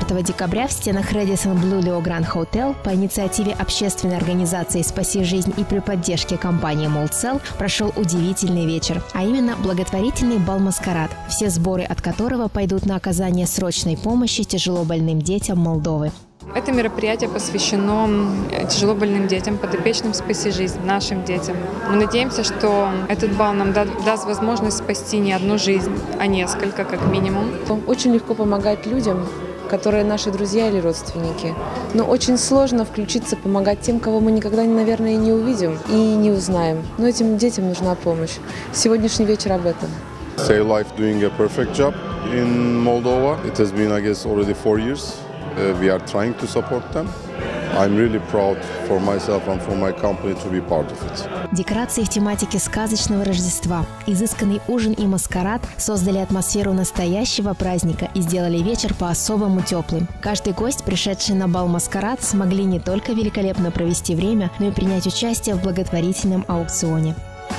4 декабря в стенах Radisson Blu Leo Grand Hotel по инициативе общественной организации «Спаси жизнь» и при поддержке компании Молдсел прошел удивительный вечер, а именно благотворительный бал-маскарад, все сборы от которого пойдут на оказание срочной помощи тяжело больным детям Молдовы. Это мероприятие посвящено тяжелобольным детям, подопечным «Спаси жизнь», нашим детям. Мы надеемся, что этот бал нам даст возможность спасти не одну жизнь, а несколько, как минимум. Очень легко помогать людям, которые наши друзья или родственники. Но очень сложно включиться, помогать тем, кого мы никогда, наверное, и не увидим и не узнаем. Но этим детям нужна помощь. Сегодняшний вечер об этом. Save Life doing a perfect job in Moldova. It has been, I guess, already 4 years. We are trying to support them. I'm really proud for myself and for my company to be part of it. Декорации в тематике сказочного Рождества, изысканный ужин и маскарад создали атмосферу настоящего праздника и сделали вечер по-особому теплым. Каждый гость, пришедший на бал-маскарад, смогли не только великолепно провести время, но и принять участие в благотворительном аукционе.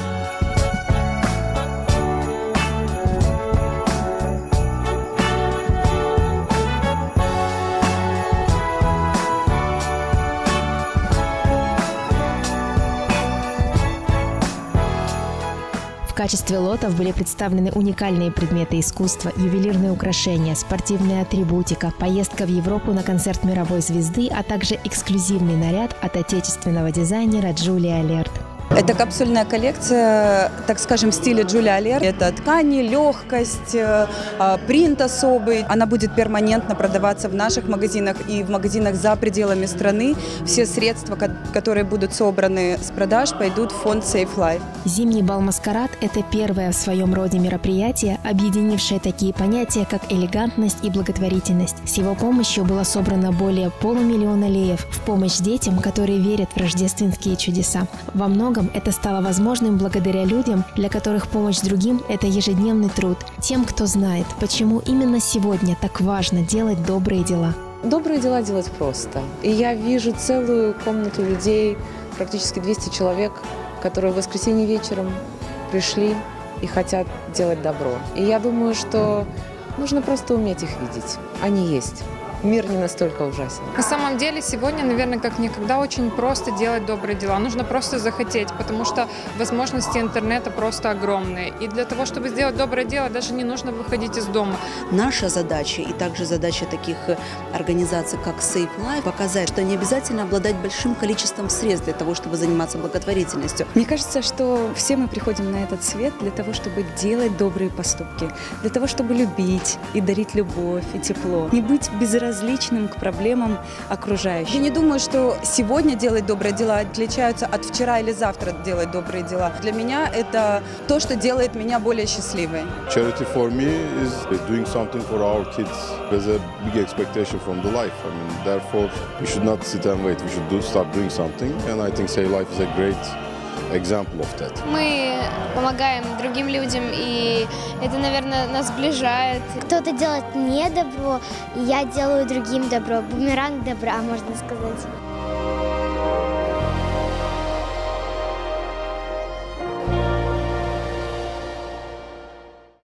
В качестве лотов были представлены уникальные предметы искусства, ювелирные украшения, спортивная атрибутика, поездка в Европу на концерт мировой звезды, а также эксклюзивный наряд от отечественного дизайнера Джулия Алерт. Это капсульная коллекция, так скажем, в стиле Джулия Алерт. Это ткани, легкость, принт особый. Она будет перманентно продаваться в наших магазинах и в магазинах за пределами страны. Все средства, которые будут собраны с продаж, пойдут в фонд Save Life. Зимний бал-маскарад – это первое в своем роде мероприятие, объединившее такие понятия, как элегантность и благотворительность. С его помощью было собрано более 500 000 леев в помощь детям, которые верят в рождественские чудеса. Во многом это стало возможным благодаря людям, для которых помощь другим – это ежедневный труд. Тем, кто знает, почему именно сегодня так важно делать добрые дела. Добрые дела делать просто. И я вижу целую комнату людей, практически 200 человек, которые в воскресенье вечером пришли и хотят делать добро. И я думаю, что нужно просто уметь их видеть. Они есть. Мир не настолько ужасен. На самом деле сегодня, наверное, как никогда очень просто делать добрые дела. Нужно просто захотеть, потому что возможности интернета просто огромные. И для того, чтобы сделать доброе дело, даже не нужно выходить из дома. Наша задача и также задача таких организаций, как Save Life, показать, что не обязательно обладать большим количеством средств для того, чтобы заниматься благотворительностью. Мне кажется, что все мы приходим на этот свет для того, чтобы делать добрые поступки, для того, чтобы любить и дарить любовь и тепло, не быть безразличным к проблемам окружающих. Я не думаю, что сегодня делать добрые дела отличаются от вчера или завтра делать добрые дела. Для меня это то, что делает меня более счастливой. Charity for me is doing something for our kids. There's a big expectation from the life. I mean, therefore, we should not sit and wait. We should start doing something. And I think Save Life is a great example of that. Мы помогаем другим людям, и это, наверное, нас сближает. Кто-то делает мне добро, и я делаю другим добро. Бумеранг добра, можно сказать.